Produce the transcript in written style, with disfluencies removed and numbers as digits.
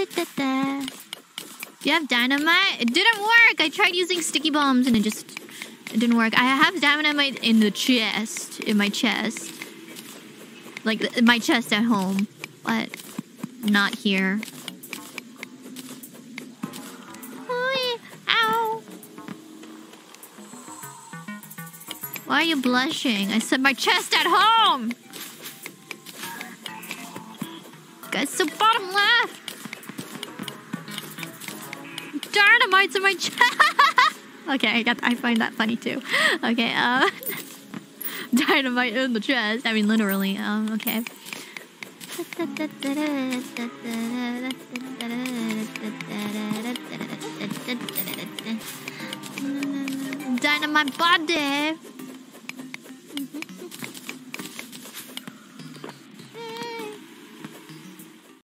Do you have dynamite? It didn't work. I tried using sticky bombs and it didn't work. I have dynamite in the chest, in my chest. Like my chest at home, but not here. Ow. Why are you blushing? I said my chest at home. Guys, so bottom left. Dynamite's in my chest. Okay, I find that funny too. Okay, dynamite in the chest. I mean, literally. Okay. Dynamite body.